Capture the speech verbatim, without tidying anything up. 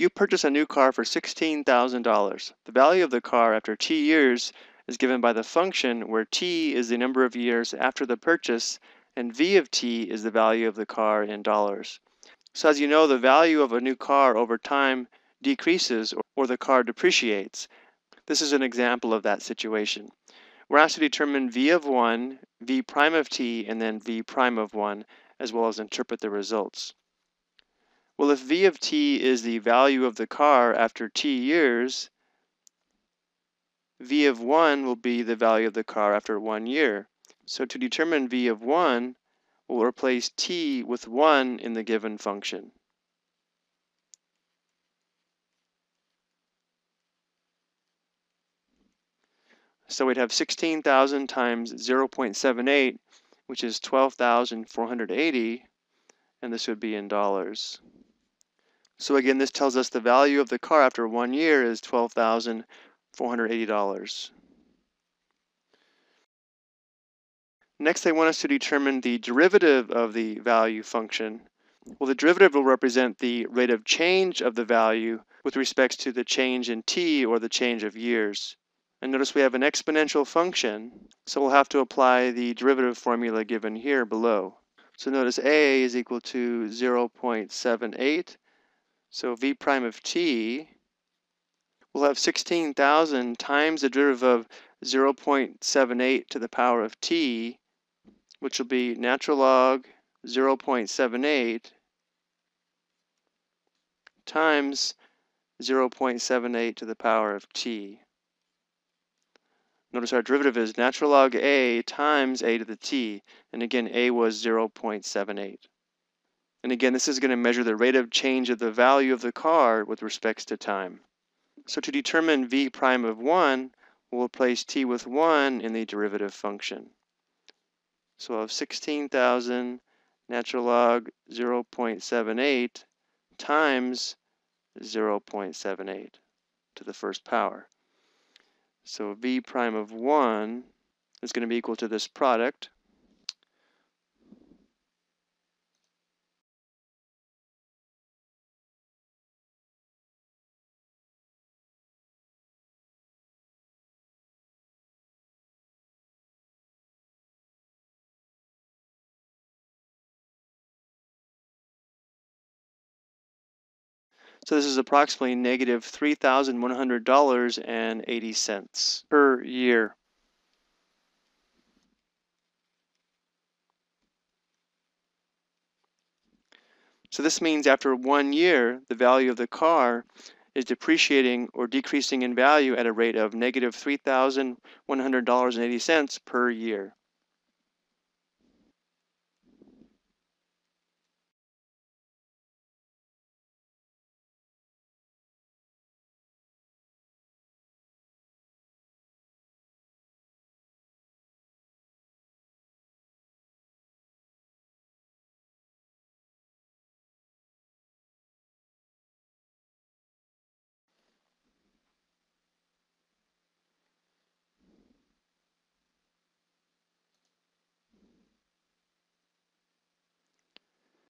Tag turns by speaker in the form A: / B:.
A: You purchase a new car for sixteen thousand dollars. The value of the car after T years is given by the function where T is the number of years after the purchase and V of T is the value of the car in dollars. So as you know, the value of a new car over time decreases or the car depreciates. This is an example of that situation. We're asked to determine V of one, V prime of T, and then V prime of one, as well as interpret the results. Well, if V of T is the value of the car after T years, V of one will be the value of the car after one year. So to determine V of one, we'll replace T with one in the given function. So we'd have sixteen thousand times zero point seven eight, which is twelve thousand four hundred eighty, and this would be in dollars. So again, this tells us the value of the car after one year is twelve thousand four hundred eighty dollars. Next, they want us to determine the derivative of the value function. Well, the derivative will represent the rate of change of the value with respect to the change in t, or the change of years. And notice we have an exponential function, so we'll have to apply the derivative formula given here below. So notice a is equal to zero point seven eight, so v prime of t, we'll have sixteen thousand times the derivative of zero point seven eight to the power of t, which will be natural log zero point seven eight times zero point seven eight to the power of t. Notice our derivative is natural log a times a to the t, and again a was zero point seven eight. And again, this is going to measure the rate of change of the value of the car with respect to time. So to determine v prime of one, we'll replace t with one in the derivative function. So we'll have sixteen thousand natural log zero point seven eight times zero point seven eight to the first power. So v prime of one is going to be equal to this product. So this is approximately negative three thousand one hundred dollars and eighty cents per year. So this means after one year, the value of the car is depreciating or decreasing in value at a rate of negative three thousand one hundred dollars and eighty cents per year.